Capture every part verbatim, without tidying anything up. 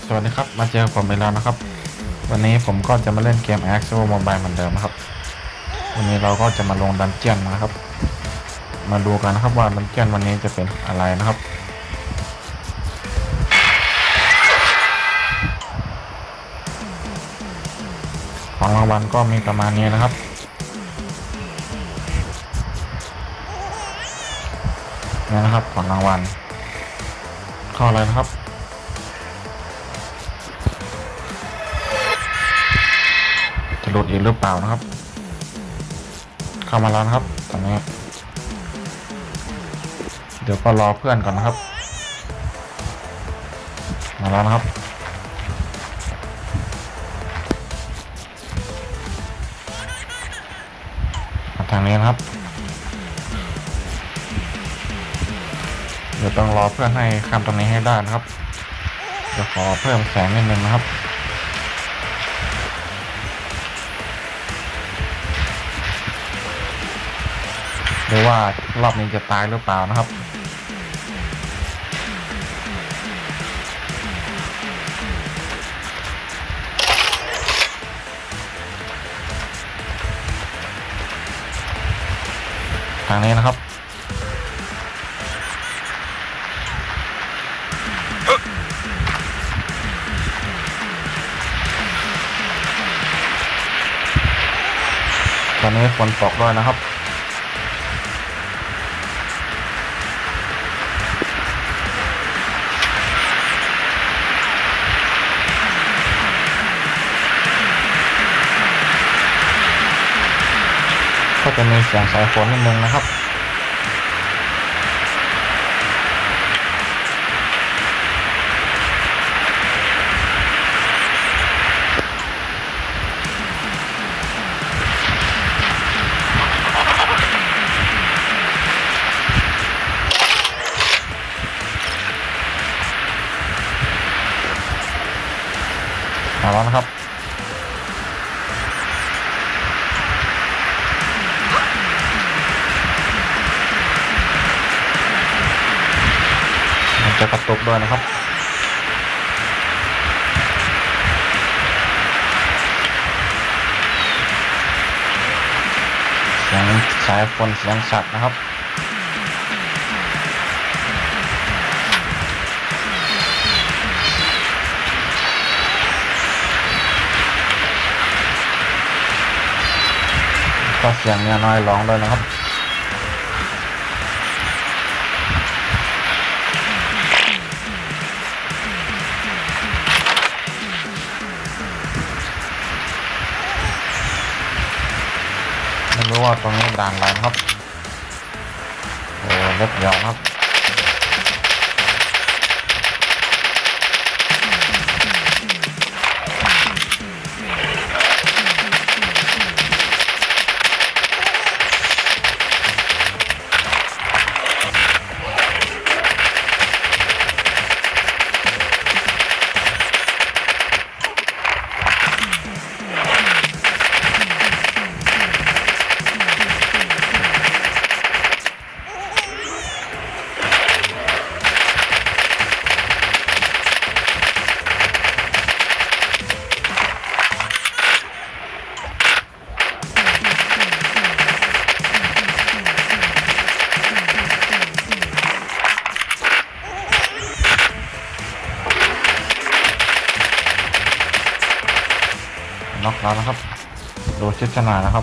สวัสดีครับมาเจอผมไปแล้วนะครับวันนี้ผมก็จะมาเล่นเกม Axo Mobile เหมือนเดิมนะครับวันนี้เราก็จะมาลงดันเจียนนะครับมาดูกันนะครับว่าดันเจียนวันนี้จะเป็นอะไรนะครับของรางวัลก็มีประมาณนี้นะครับนี่นะครับของรางวัลเข้าเลยนะครับจะหลุดอีกหรือเปล่านะครับเข้ามาแล้วนะครับตอนนี้เดี๋ยวก็รอเพื่อนก่อนนะครับมาแล้วนะครับมาทางนี้นะครับเดี๋ยวต้องรอเพื่อนให้ข้ามตรงนี้ให้ได้นะครับเดี๋ยวขอเพิ่มแสงนิดนึงนะครับหรือว่ารอบนี้จะตายหรือเปล่านะครับทางนี้นะครับตอนนี้ฝนตกด้วยนะครับก็จะมีเสียงสายฝนนิดนึงนะครับมาแล้วนะครับมันจะกระตุกด้วยนะครับเสียงสายฝนเสียงสัตว์นะครับก็เสียงเมียน้อยร้องด้วยนะครับไม่รู้ว่าตรงนี้ด่านอะไรนะครับโอ้เล็บยาวครับน็อกแล้วนะครับดูชิดขนาดนะครับ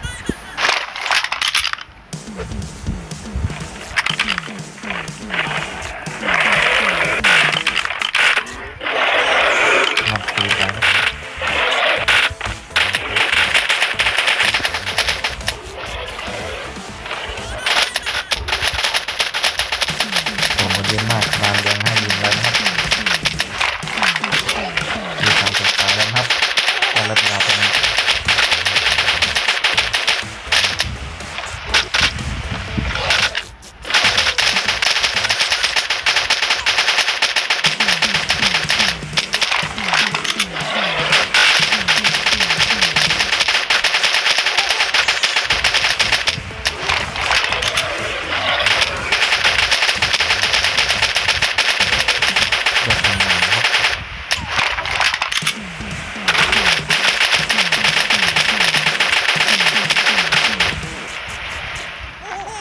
นับตีไปผมก็ยืนมากนานยังให้ยิงแล้วนะครับมีทางสุดท้ายแล้วครับการรับยาเป็น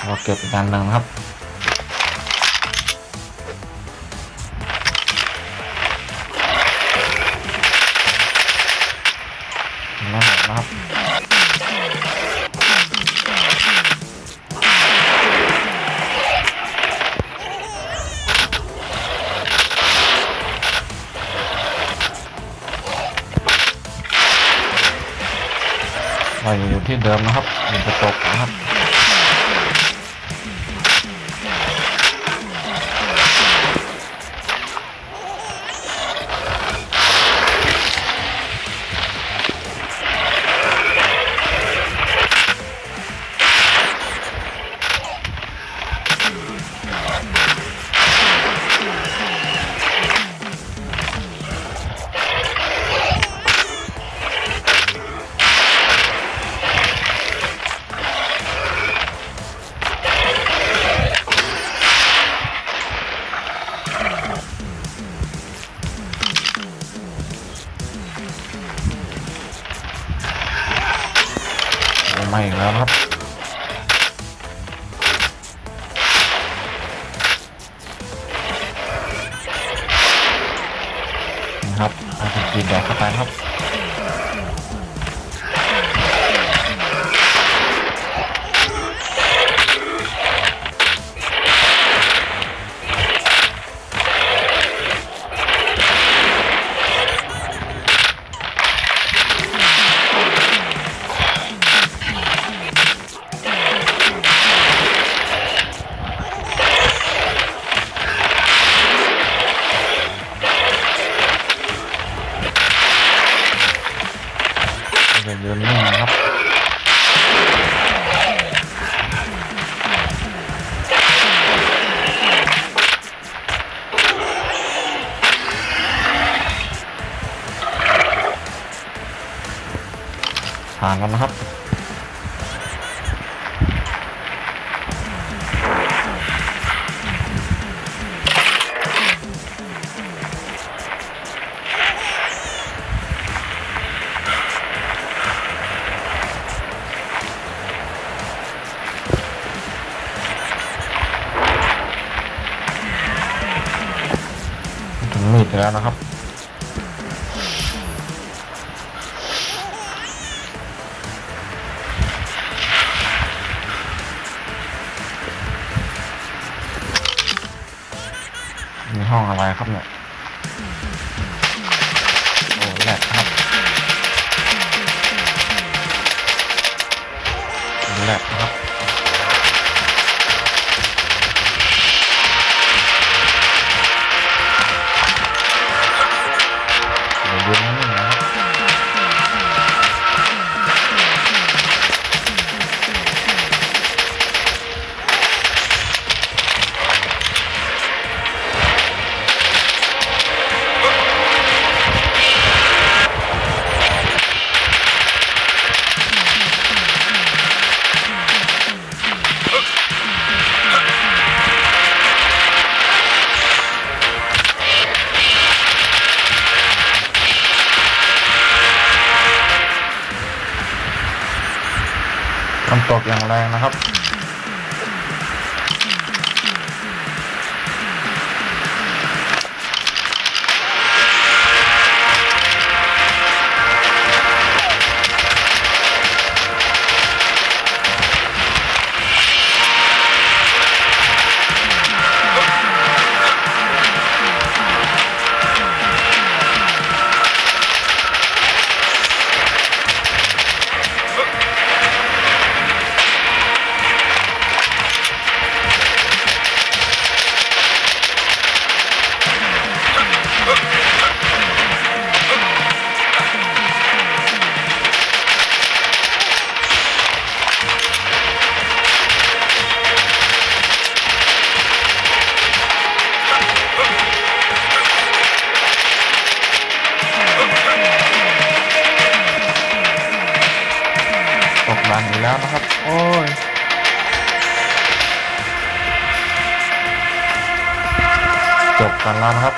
เราเก็บอีกอันหนึ่งนะครับไม่หมดนะครับเราอยู่ที่เดิมนะครับอยู่จะตกนะครับมาอีกแล้วครับนะครับเอาไปกินแดกเข้าไปครับจะยืนนิ่งนะครับผ่านกันนะครับถึงมีดแล้วนะครับมีห้องอะไรครับเนี่ยโอ้แหลกครับแหลกครับเดี๋ยวยืนนิ่งๆนะครับฝนตกอย่างแรงนะครับตกดันอีกแล้วนะครับโอ้ยจบกันแล้วนะครับ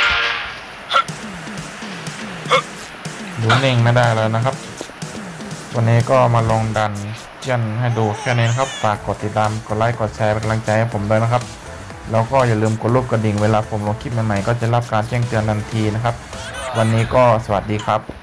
ดูนิ่งไม่ได้แล้วนะครับวันนี้ก็มาลงดันเจียนให้ดูแค่นี้นะครับฝากกดติดตามกดไลค์กดแชร์เป็นกำลังใจให้ผมด้วยนะครับแล้วก็อย่าลืมกดรูปกระดิ่งเวลาผมลงคลิปใหม่ๆก็จะรับการแจ้งเตือนทันทีนะครับวันนี้ก็สวัสดีครับ